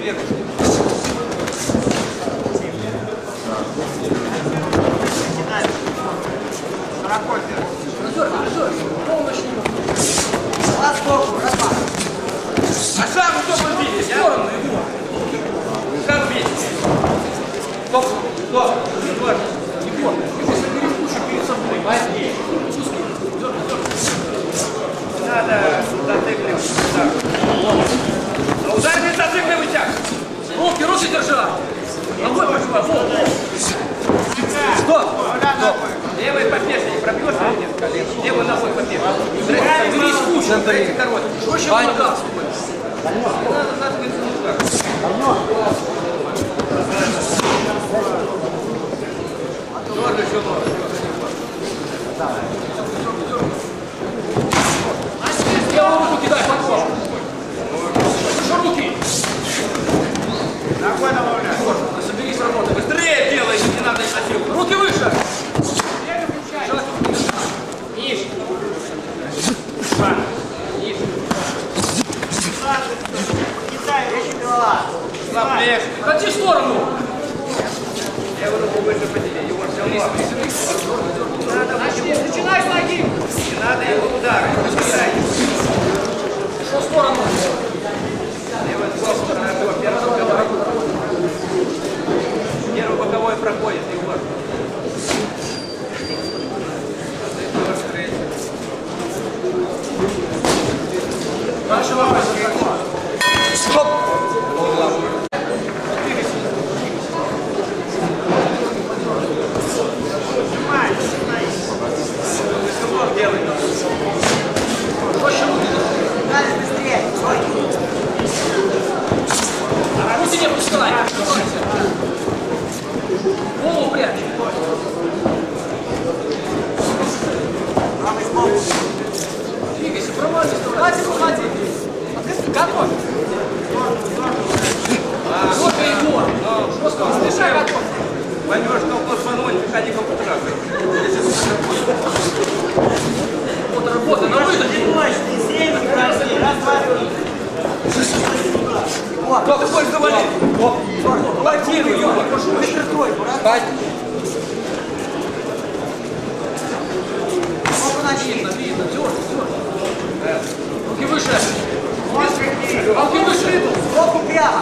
Ударный зацикливый тяг. Руки держать. Ногой пошла. Стоп. Левой по пешке не пробьешь несколько лет. Левой ногой по пешке. Бери скучно, бери короткий. Проще нога. Надо вынуть удар. Дорога еще нога. Левую руку кидай под кожу. Руки. Ногой добавляй. Соберись, работай. Быстрее делай, не надо изнасиловать. Руки выше. Ниже. Ниже. Кидай, речи голова. Слабее. Ходи в сторону. Левую руку выше подели. Егор, все равно. Начинай с ноги. Не надо его удары. Пошел в сторону. Первый боковой проходит, Егор. Дальше лапой. Стоп! Делай. Проще руки. Дальше быстрее. Руки не пускай. Голову прячь. Двигайся, проводись. Ходи. Готовь. Жестко, Егор. Жестко, не спешай, готовь. Поймешь, что пластманой, приходи к опытракой. Вот работа, на выдохе. Кто ты хочешь завалить? Блокируй, Егор. Встать. Видно, дёрг. Руки выше. Руки выше. Руку прямо.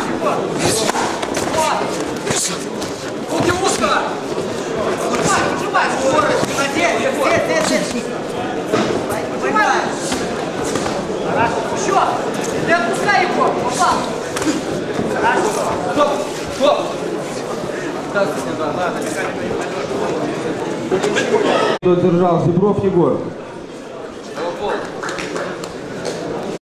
Руки узко. Выжимай. Скорость. Выжимай. Еще. Не отпускай его. Попал. Стоп. Так, ладно. Держал Зебров Егор.